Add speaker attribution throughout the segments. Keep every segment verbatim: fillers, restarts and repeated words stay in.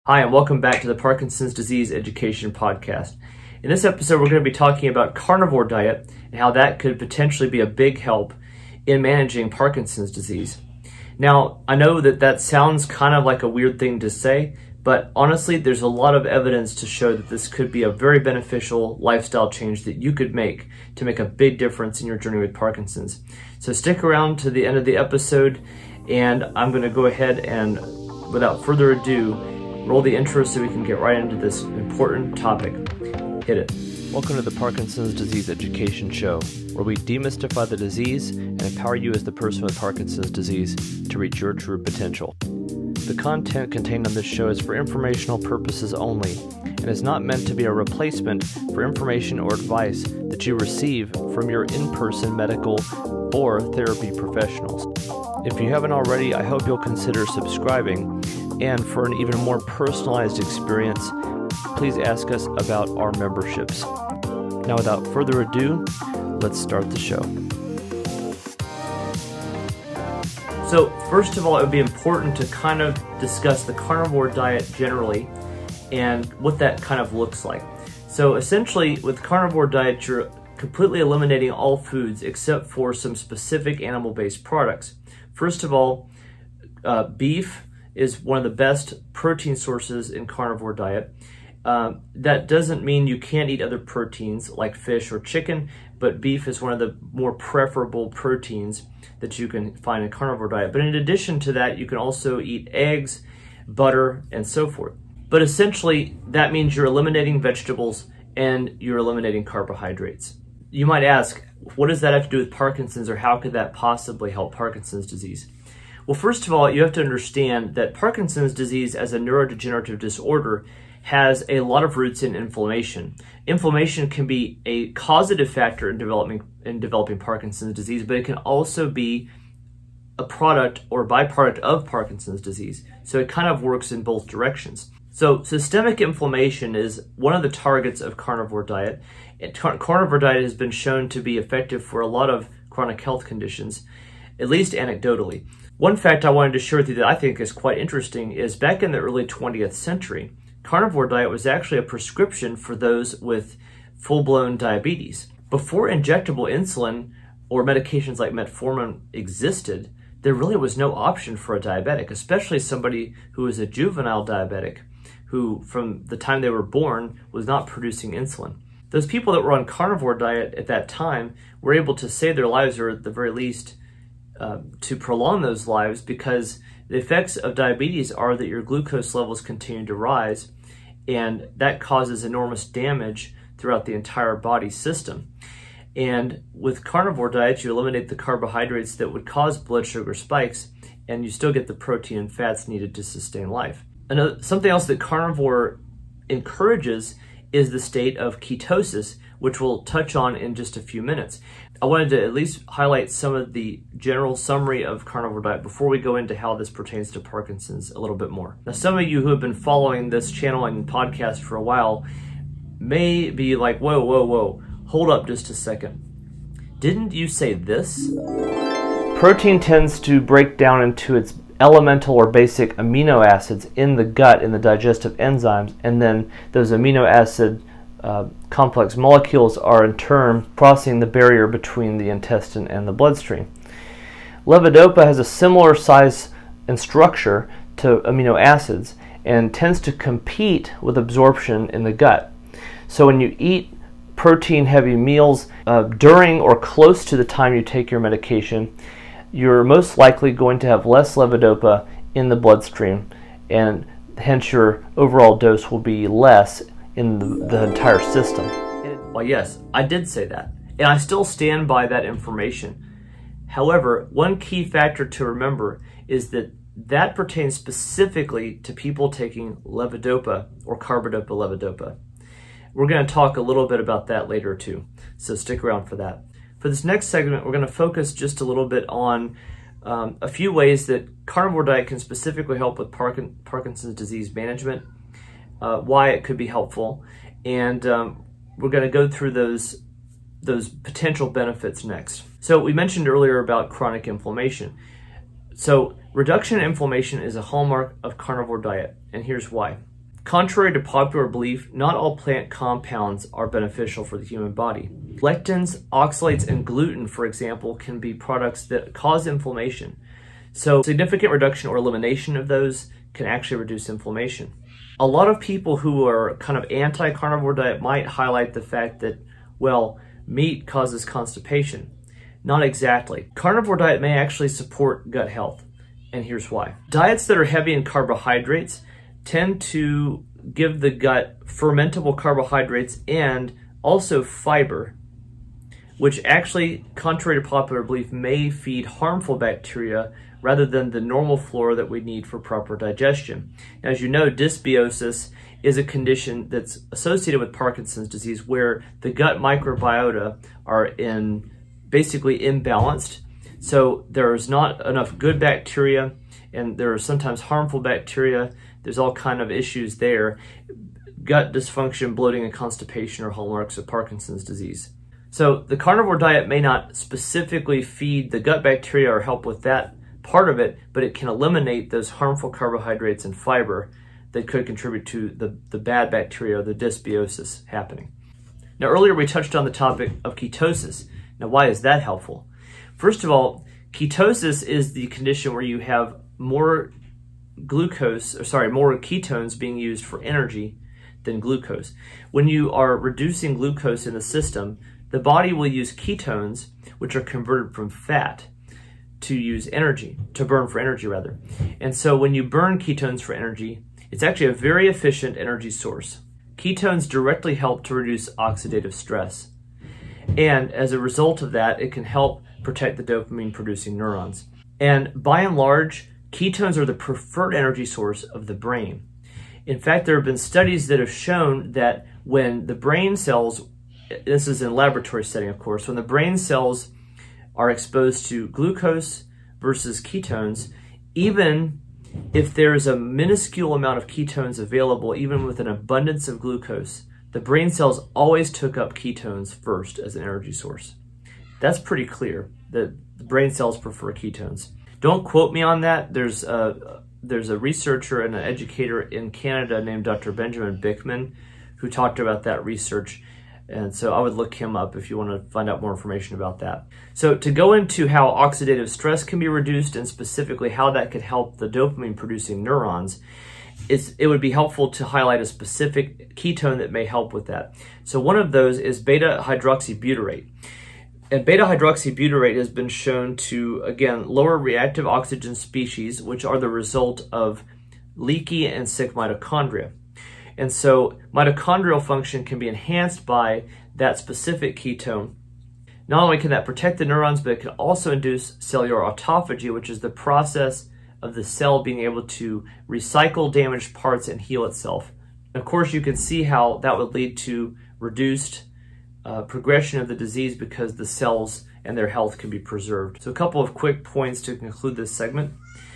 Speaker 1: Hi, and welcome back to the Parkinson's Disease Education Podcast. In this episode, we're going to be talking about carnivore diet and how that could potentially be a big help in managing Parkinson's disease. Now, I know that that sounds kind of like a weird thing to say, but honestly, there's a lot of evidence to show that this could be a very beneficial lifestyle change that you could make to make a big difference in your journey with Parkinson's. So stick around to the end of the episode, and I'm going to go ahead and, without further ado, roll the intro so we can get right into this important topic. Hit it. Welcome to the Parkinson's Disease Education Show, where we demystify the disease and empower you as the person with Parkinson's disease to reach your true potential. The content contained on this show is for informational purposes only and is not meant to be a replacement for information or advice that you receive from your in-person medical or therapy professionals. If you haven't already, I hope you'll consider subscribing, and for an even more personalized experience, please ask us about our memberships. Now, without further ado, let's start the show. So, first of all, it would be important to kind of discuss the carnivore diet generally and what that kind of looks like. So, essentially, with carnivore diet, you're completely eliminating all foods except for some specific animal-based products. First of all, uh, beef is one of the best protein sources in carnivore diet. Um, that doesn't mean you can't eat other proteins like fish or chicken, but beef is one of the more preferable proteins that you can find in carnivore diet. But in addition to that, you can also eat eggs, butter, and so forth. But essentially, that means you're eliminating vegetables and you're eliminating carbohydrates. You might ask, what does that have to do with Parkinson's, or how could that possibly help Parkinson's disease? Well, first of all, you have to understand that Parkinson's disease as a neurodegenerative disorder has a lot of roots in inflammation. Inflammation can be a causative factor in developing in developing Parkinson's disease, but it can also be a product or byproduct of Parkinson's disease. So it kind of works in both directions. So systemic inflammation is one of the targets of carnivore diet. And car- carnivore diet has been shown to be effective for a lot of chronic health conditions, at least anecdotally. One fact I wanted to share with you that I think is quite interesting is back in the early twentieth century, carnivore diet was actually a prescription for those with full-blown diabetes. Before injectable insulin or medications like metformin existed, there really was no option for a diabetic, especially somebody who was a juvenile diabetic, who from the time they were born was not producing insulin. Those people that were on carnivore diet at that time were able to save their lives, or at the very least, Uh, to prolong those lives, because the effects of diabetes are that your glucose levels continue to rise, and that causes enormous damage throughout the entire body system. And with carnivore diet, you eliminate the carbohydrates that would cause blood sugar spikes, and you still get the protein and fats needed to sustain life. Another, something else that carnivore encourages is the state of ketosis, which we'll touch on in just a few minutes. I wanted to at least highlight some of the general summary of carnivore diet before we go into how this pertains to Parkinson's a little bit more. Now, some of you who have been following this channel and podcast for a while may be like, whoa, whoa, whoa, hold up just a second. Didn't you say this? Protein tends to break down into its elemental or basic amino acids in the gut, in the digestive enzymes, and then those amino acid uh, complex molecules are in turn crossing the barrier between the intestine and the bloodstream. Levodopa has a similar size and structure to amino acids and tends to compete with absorption in the gut. So when you eat protein-heavy meals uh, during or close to the time you take your medication, you're most likely going to have less levodopa in the bloodstream, and hence your overall dose will be less in the, the entire system. Well, yes, I did say that, and I still stand by that information. However, one key factor to remember is that that pertains specifically to people taking levodopa or carbidopa-levodopa. We're going to talk a little bit about that later too, so stick around for that. For this next segment, we're going to focus just a little bit on um, a few ways that carnivore diet can specifically help with Parkin- Parkinson's disease management, uh, why it could be helpful, and um, we're going to go through those, those potential benefits next. So we mentioned earlier about chronic inflammation. So reduction in inflammation is a hallmark of carnivore diet, and here's why. Contrary to popular belief, not all plant compounds are beneficial for the human body. Lectins, oxalates, and gluten, for example, can be products that cause inflammation. So significant reduction or elimination of those can actually reduce inflammation. A lot of people who are kind of anti-carnivore diet might highlight the fact that, well, meat causes constipation. Not exactly. Carnivore diet may actually support gut health, and here's why. Diets that are heavy in carbohydrates tend to give the gut fermentable carbohydrates and also fiber, which actually, contrary to popular belief, may feed harmful bacteria rather than the normal flora that we need for proper digestion. Now, as you know, dysbiosis is a condition that's associated with Parkinson's disease where the gut microbiota are in basically imbalanced. So there's not enough good bacteria and there are sometimes harmful bacteria. There's all kind of issues there. Gut dysfunction, bloating, and constipation are hallmarks of Parkinson's disease. So the carnivore diet may not specifically feed the gut bacteria or help with that part of it, but it can eliminate those harmful carbohydrates and fiber that could contribute to the, the bad bacteria, the dysbiosis happening. Now, earlier we touched on the topic of ketosis. Now, why is that helpful? First of all, ketosis is the condition where you have more glucose, or sorry, more ketones being used for energy than glucose. When you are reducing glucose in the system, the body will use ketones, which are converted from fat, to use energy, to burn for energy rather. And so when you burn ketones for energy, it's actually a very efficient energy source. Ketones directly help to reduce oxidative stress. And as a result of that, it can help protect the dopamine-producing neurons. And by and large, ketones are the preferred energy source of the brain. In fact, there have been studies that have shown that when the brain cells, this is in laboratory setting, of course, when the brain cells are exposed to glucose versus ketones, even if there is a minuscule amount of ketones available, even with an abundance of glucose, the brain cells always took up ketones first as an energy source. That's pretty clear that the brain cells prefer ketones. Don't quote me on that. There's a, there's a researcher and an educator in Canada named Doctor Benjamin Bickman who talked about that research. And so I would look him up if you want to find out more information about that. So to go into how oxidative stress can be reduced and specifically how that could help the dopamine-producing neurons, it's, it would be helpful to highlight a specific ketone that may help with that. So one of those is beta-hydroxybutyrate. And beta-hydroxybutyrate has been shown to, again, lower reactive oxygen species, which are the result of leaky and sick mitochondria. And so mitochondrial function can be enhanced by that specific ketone. Not only can that protect the neurons, but it can also induce cellular autophagy, which is the process of the cell being able to recycle damaged parts and heal itself. And of course, you can see how that would lead to reduced uh, progression of the disease because the cells and their health can be preserved. So a couple of quick points to conclude this segment.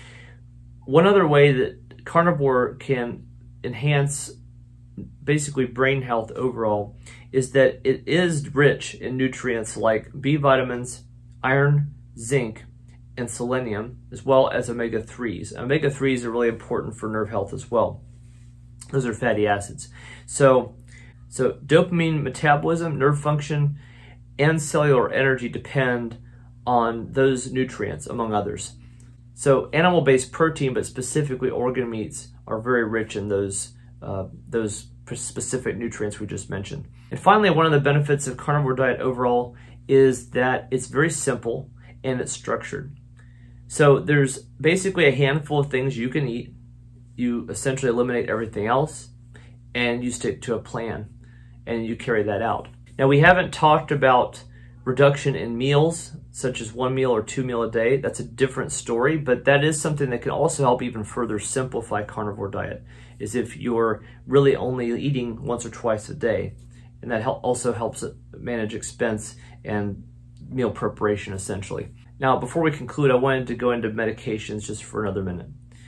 Speaker 1: One other way that carnivore can enhance basically brain health overall is that it is rich in nutrients like B vitamins, iron, zinc, and selenium, as well as omega threes. Omega threes are really important for nerve health as well. Those are fatty acids. So, so dopamine metabolism, nerve function, and cellular energy depend on those nutrients, among others. So animal-based protein, but specifically organ meats, are very rich in those Uh, those specific nutrients we just mentioned. And finally, one of the benefits of carnivore diet overall is that it's very simple and it's structured. So there's basically a handful of things you can eat. You essentially eliminate everything else and you stick to a plan and you carry that out. Now, we haven't talked about reduction in meals, such as one meal or two meal a day. That's a different story, but that is something that can also help even further simplify carnivore diet, is if you're really only eating once or twice a day. And that help also helps manage expense and meal preparation, essentially. Now, before we conclude, I wanted to go into medications just for another minute.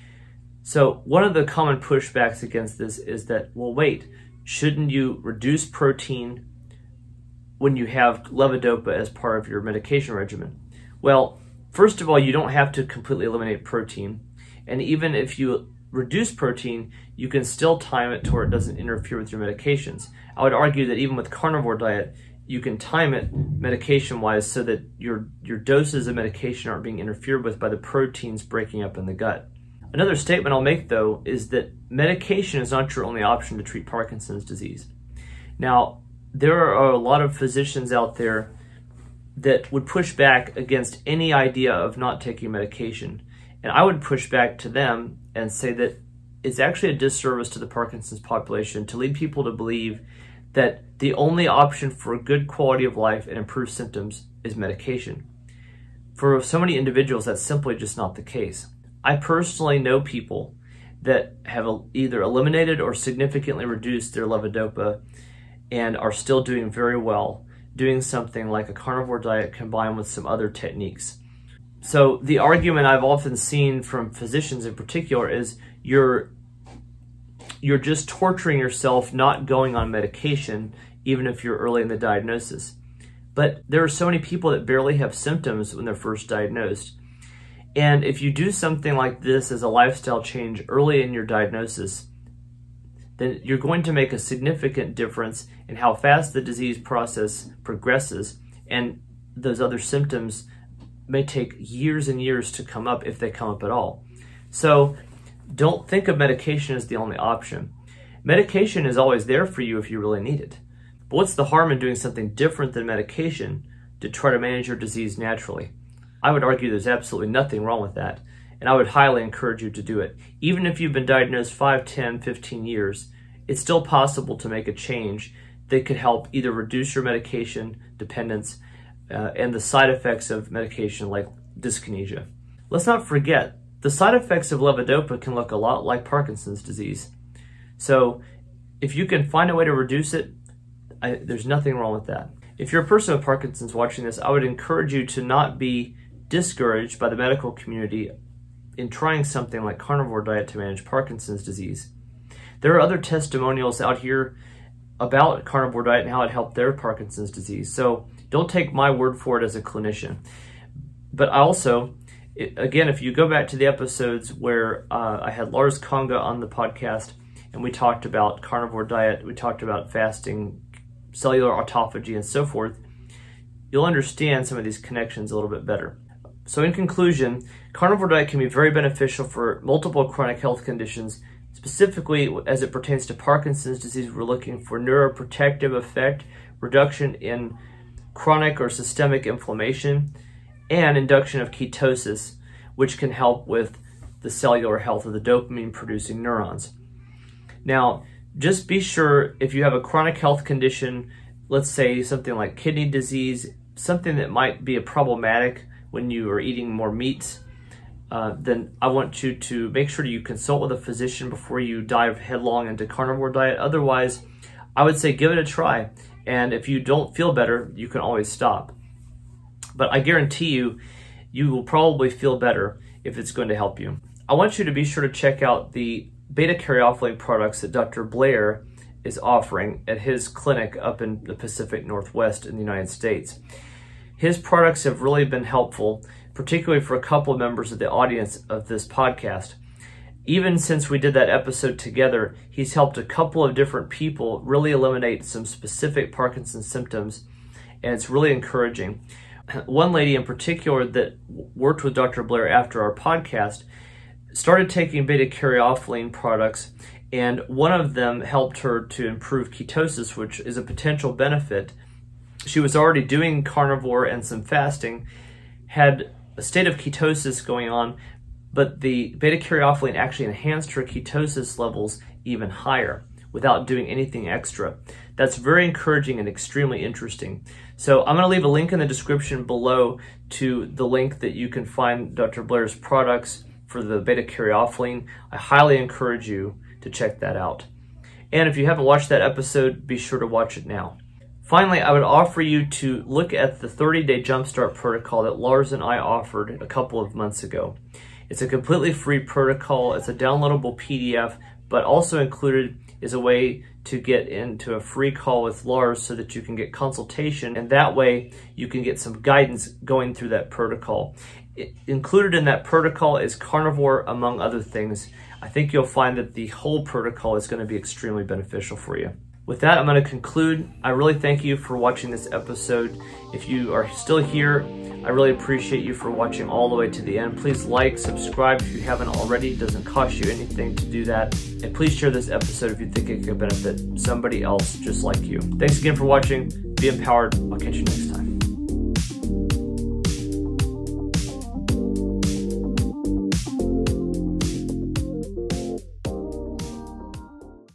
Speaker 1: So one of the common pushbacks against this is that, well, wait, shouldn't you reduce protein when you have levodopa as part of your medication regimen? Well, first of all, you don't have to completely eliminate protein. And even if you reduce protein, you can still time it to where it doesn't interfere with your medications. I would argue that even with carnivore diet, you can time it medication-wise so that your, your doses of medication aren't being interfered with by the proteins breaking up in the gut. Another statement I'll make, though, is that medication is not your only option to treat Parkinson's disease. Now, there are a lot of physicians out there that would push back against any idea of not taking medication. And I would push back to them and say that it's actually a disservice to the Parkinson's population to lead people to believe that the only option for a good quality of life and improved symptoms is medication. For so many individuals, that's simply just not the case. I personally know people that have either eliminated or significantly reduced their levodopa and are still doing very well, doing something like a carnivore diet combined with some other techniques. So the argument I've often seen from physicians in particular is you're you're just torturing yourself not going on medication even if you're early in the diagnosis. But there are so many people that barely have symptoms when they're first diagnosed. And if you do something like this as a lifestyle change early in your diagnosis, then you're going to make a significant difference in how fast the disease process progresses, and those other symptoms may take years and years to come up if they come up at all. So don't think of medication as the only option. Medication is always there for you if you really need it. But what's the harm in doing something different than medication to try to manage your disease naturally? I would argue there's absolutely nothing wrong with that, and I would highly encourage you to do it. Even if you've been diagnosed five, ten, fifteen years, it's still possible to make a change that could help either reduce your medication dependence uh, and the side effects of medication like dyskinesia. Let's not forget, the side effects of levodopa can look a lot like Parkinson's disease. So if you can find a way to reduce it, I, there's nothing wrong with that. If you're a person with Parkinson's watching this, I would encourage you to not be discouraged by the medical community in trying something like carnivore diet to manage Parkinson's disease. There are other testimonials out here about carnivore diet and how it helped their Parkinson's disease. So don't take my word for it as a clinician. But I also, again, if you go back to the episodes where uh, I had Lars Konga on the podcast and we talked about carnivore diet, we talked about fasting, cellular autophagy, and so forth, you'll understand some of these connections a little bit better. So in conclusion, carnivore diet can be very beneficial for multiple chronic health conditions. Specifically, as it pertains to Parkinson's disease, we're looking for neuroprotective effect, reduction in chronic or systemic inflammation, and induction of ketosis, which can help with the cellular health of the dopamine-producing neurons. Now, just be sure if you have a chronic health condition, let's say something like kidney disease, something that might be a problematic when you are eating more meats, uh, then I want you to make sure you consult with a physician before you dive headlong into carnivore diet. Otherwise, I would say give it a try. And if you don't feel better, you can always stop. But I guarantee you, you will probably feel better if it's going to help you. I want you to be sure to check out the beta-caryophyllene products that Doctor Blair is offering at his clinic up in the Pacific Northwest in the United States. His products have really been helpful, particularly for a couple of members of the audience of this podcast. Even since we did that episode together, he's helped a couple of different people really eliminate some specific Parkinson's symptoms, and it's really encouraging. One lady in particular that worked with Doctor Blair after our podcast started taking beta-caryophyllene products, and one of them helped her to improve ketosis, which is a potential benefit. She was already doing carnivore and some fasting, had a state of ketosis going on, but the beta-caryophyllene actually enhanced her ketosis levels even higher without doing anything extra. That's very encouraging and extremely interesting. So I'm going to leave a link in the description below to the link that you can find Doctor Blair's products for the beta-caryophyllene. I highly encourage you to check that out. And if you haven't watched that episode, be sure to watch it now. Finally, I would offer you to look at the thirty-day Jumpstart protocol that Lars and I offered a couple of months ago. It's a completely free protocol. It's a downloadable P D F, but also included is a way to get into a free call with Lars so that you can get consultation, and that way you can get some guidance going through that protocol. It, included in that protocol is carnivore, among other things. I think you'll find that the whole protocol is going to be extremely beneficial for you. With that, I'm going to conclude. I really thank you for watching this episode. If you are still here, I really appreciate you for watching all the way to the end. Please like, subscribe if you haven't already. It doesn't cost you anything to do that. And please share this episode if you think it could benefit somebody else just like you. Thanks again for watching. Be empowered. I'll catch you next time.